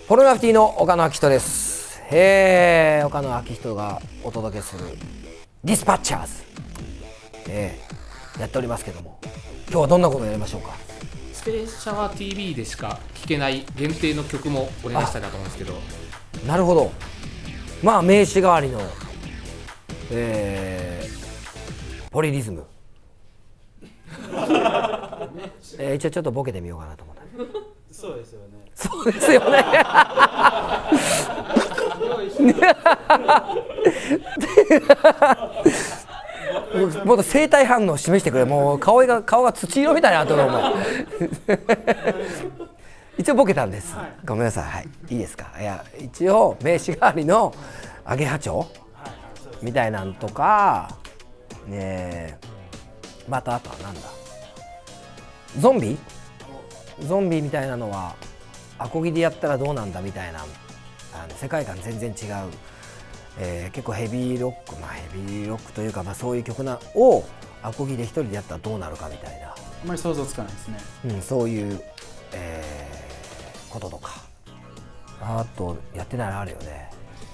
ポルノグラフィティの岡野明人です。岡野明人がお届けするディスパッチャーズ、やっておりますけども、今日はどんなことをやりましょうか。 スペースシャワー TV でしか聴けない限定の曲もお願いしたいなと思うんですけど。 なるほど。まあ名詞代わりの、ポリリズム一応ちょっとボケてみようかなと思った。 そうですよね。 そうですよね。もっと生体反応を示してくれ。もう顔が土色みたいになってる。お前一応ボケたんです、はい、ごめんなさい。はい、いいですか。いや、一応名詞代わりのアゲハチョウみたいなんとかね。またあとはなんだ、ゾンビみたいなのはアコギでやったらどうなんだみたいな、世界観全然違う、結構ヘビーロック、ヘビーロックというか、そういう曲をアコギで一人でやったらどうなるかみたいな、 あんまり想像つかないですね。 そういう、こととか、あとやってないのあるよね。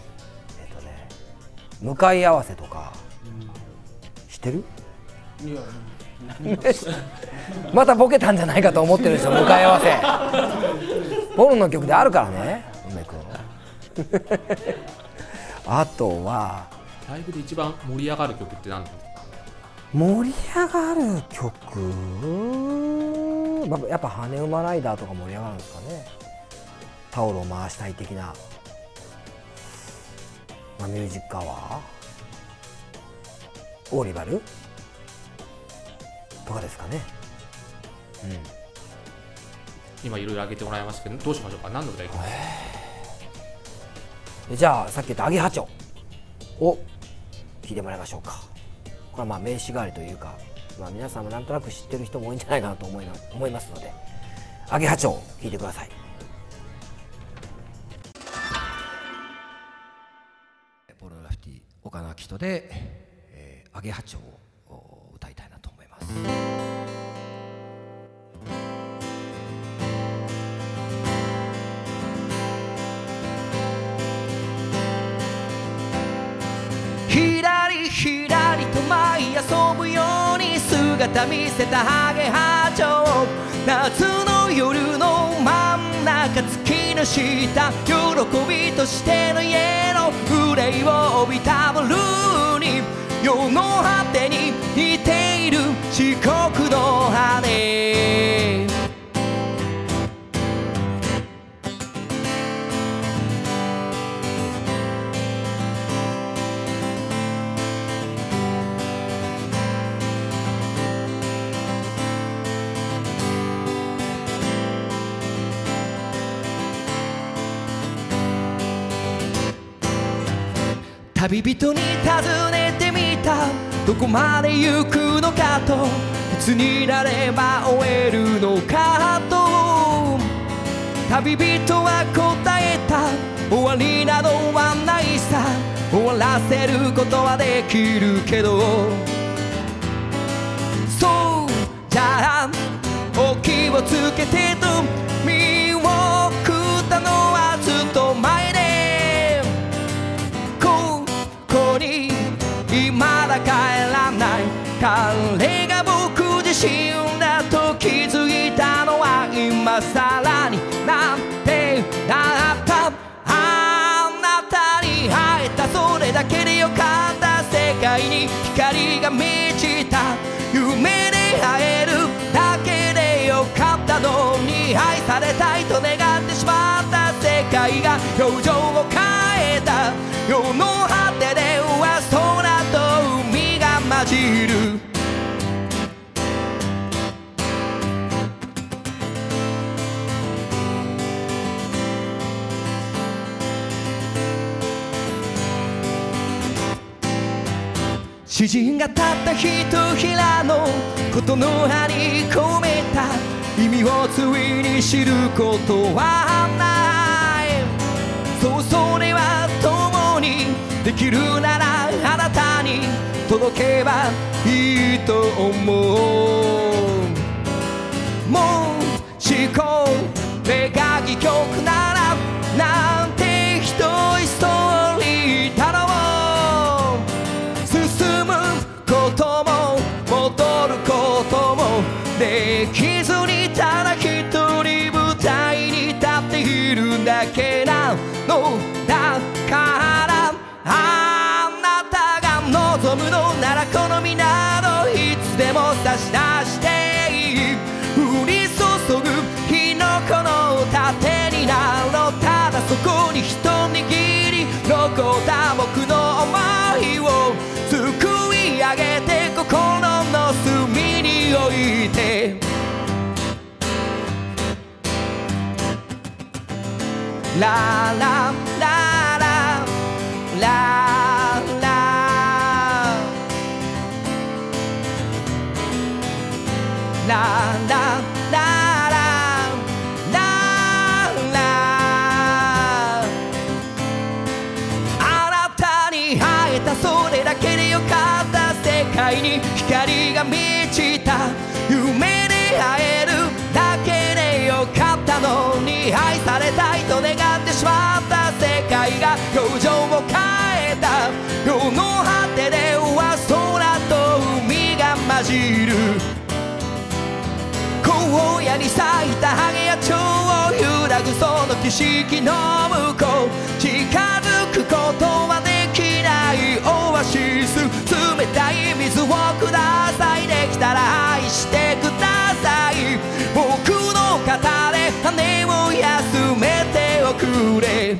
向かい合わせとか、知ってる？ いや、 またボケたんじゃないかと思ってるでしょ。向かい合わせボルの曲であるからね、梅君。あとはライブで一番盛り上がる曲って何ですか？ 盛り上がる曲、やっぱ羽馬ライダーとか盛り上がるんですかね。タオルを回したい的な、ミュージックアワー、オーリバルとかですかね。 今いろいろ挙げてもらいましたけど、どうしましょうか。何の歌いきます？ じゃあさっき言ったアゲハチョウを聴いてもらいましょうか。これは名詞代わりというか、皆さんもなんとなく知ってる人も多いんじゃないかなと思いますので、アゲハチョウ聴いてください。ポルノグラフィティ岡野明人で、アゲハチョウを歌いたいなと思います。ひらりひらりと舞い遊ぶように姿見せたハゲハチョウ。夏の夜の真ん中、月の下、喜びとしてのイエロー、憂いを帯びたブルーに、世の果てに似ている四国の羽。旅人に尋ねてみた、どこまで行くのかと、いつになれば終えるのかと。旅人は答えた、終わりなどはないさ、終わらせることはできるけど、そうじゃあお気をつけてと見送ったのはずっと前で、まだ帰らない彼が僕自身だと気づいたのは今さらになんてなった。あなたに会えた、それだけでよかった。世界に光が満ちた、夢で会えるだけでよかったのに、愛されたいと願ってしまった世界が表情を変えた。世の果てでは空と海が混じる。詩人がたったひとひらのことの葉に込めた意味をついに知ることはない。そう、それは共にできるならあなたに届けばいいと思う。もしこれが戯曲ならだけなのだからあなたが望むのならこの港いつでも差し出していい降り注ぐ火の粉の盾になろうただそこに一握り残った僕の想いをすくい上げて心の隅に置いてラララララララララララあなたに会えたそれだけでよかった世界に光が満ちた夢で会えるだけでよかったのに愛されたいと願ってしまった世界が表情を変えた世の果てでは空と海が混じる荒野に咲いたハゲや蝶を揺らぐその景色の向こう近づくことはできないオアシス冷たい水をくださいできたら愛してください僕の肩で羽を休めておくれ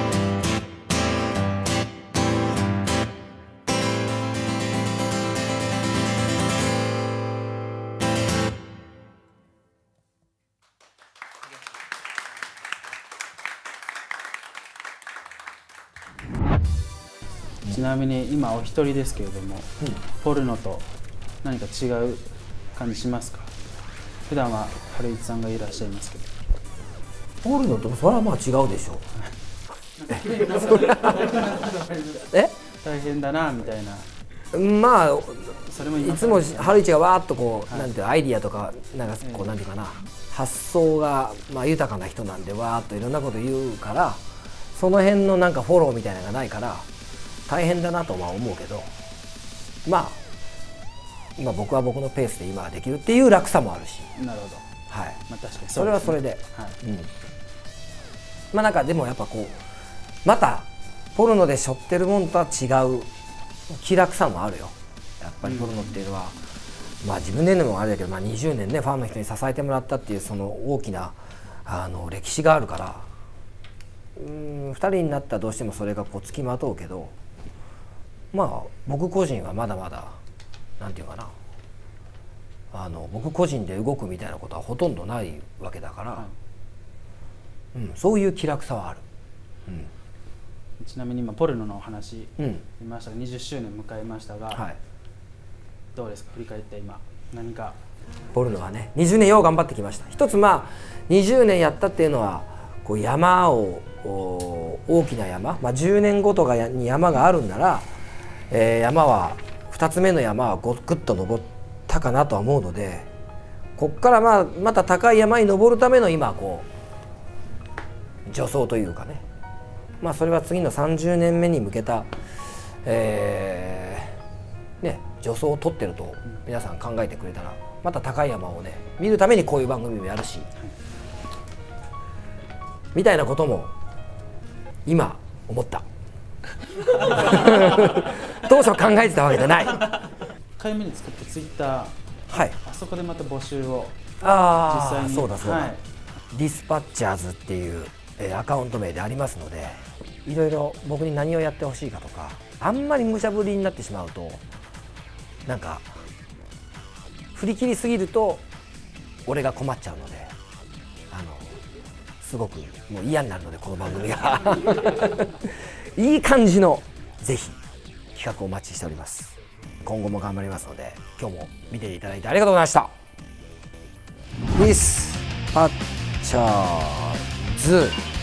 ちなみに今お一人ですけれども、ポルノと何か違う感じしますか？普段は春一さんがいらっしゃいますけど。 ポルノとそれはまあ違うでしょえ大変だなみたいな。 まあそれもいつも春一がわーっとこう、なんていうアイディアとかなんかこうなんていうかな発想がまあ豊かな人なんでわーっといろんなこと言うからその辺のなんかフォローみたいなのがないから大変だなとは思うけどまあ今僕は僕のペースで今はできるっていう楽さもあるしなるほど。 はい、 まあ確かにそれはそれで、 はいまあなんかでもやっぱこうまたポルノで背負ってるもんとは違う気楽さもあるよやっぱりポルノっていうのは、まあ自分で言うのもあれだけど、まあ、20年ねファンの人に支えてもらったっていうその大きな歴史があるから2人になったらどうしてもそれがこうつきまとうけどまあ僕個人はまだまだなんていうかな僕個人で動くみたいなことはほとんどないわけだから、はい、そういう気楽さはある、 ちなみに今ポルノのお話見ましたが、20周年迎えましたが、はい、どうですか振り返って今何かポルノはね20年よう頑張ってきました一つまあ20年やったっていうのはこう山を大きな山、まあ、10年ごとに山があるんなら、山は2つ目の山はグッと登ったかなとは思うのでこっからまた高い山に登るための今こう助走というかねまあそれは次の30年目に向けた、助走を取ってると皆さん考えてくれたらまた高い山をね見るためにこういう番組もやるしみたいなことも今思った当初考えてたわけじゃない 1回目に作ったツイッター、 はい、 あそこでまた募集を実際にそうだ、はい、ディスパッチャーズっていう、アカウント名でありますのでいろいろ僕に何をやってほしいかとかあんまり無茶ぶりになってしまうとなんか振り切りすぎると俺が困っちゃうのですごくもう嫌になるのでこの番組がいい感じのぜひ企画をお待ちしております今後も頑張りますので今日も見ていただいてありがとうございましたディスパッチャーズ